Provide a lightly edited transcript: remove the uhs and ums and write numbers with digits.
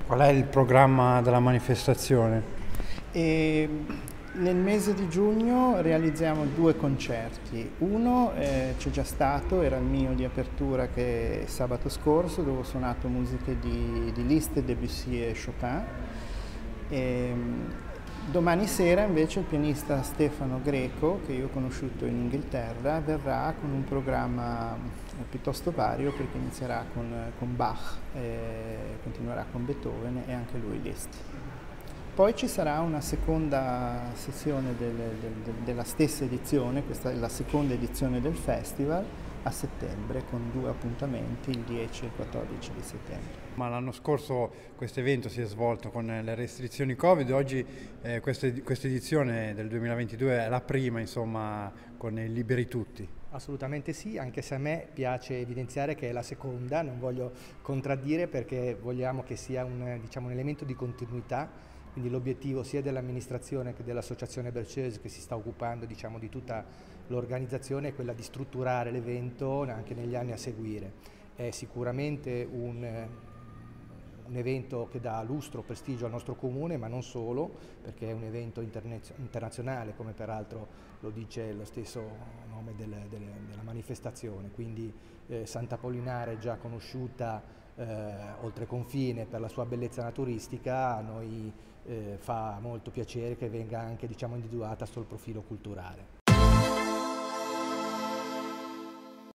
Qual è il programma della manifestazione? E nel mese di giugno realizziamo due concerti. Uno c'è già stato, era il mio di apertura, che è sabato scorso, dove ho suonato musiche di Liszt, Debussy e Chopin. E, domani sera invece il pianista Stefano Greco, che io ho conosciuto in Inghilterra, verrà con un programma piuttosto vario, perché inizierà con Bach, continuerà con Beethoven e anche lui Liszt. Poi ci sarà una seconda sessione della stessa edizione, questa è la seconda edizione del festival, a settembre, con due appuntamenti, il 10 e il 14 di settembre. Ma l'anno scorso questo evento si è svolto con le restrizioni Covid, oggi questa edizione del 2022 è la prima, insomma, con il Liberi Tutti. Assolutamente sì, anche se a me piace evidenziare che è la seconda, non voglio contraddire perché vogliamo che sia un elemento di continuità. Quindi l'obiettivo sia dell'amministrazione che dell'associazione Berceuse, che si sta occupando di tutta l'organizzazione, è quella di strutturare l'evento anche negli anni a seguire. È sicuramente un evento che dà lustro, prestigio al nostro comune, ma non solo, perché è un evento internazionale, come peraltro lo dice lo stesso nome della manifestazione. Quindi Santa Apollinare è già conosciuta oltre confine per la sua bellezza naturistica. A noi fa molto piacere che venga anche, individuata sul profilo culturale.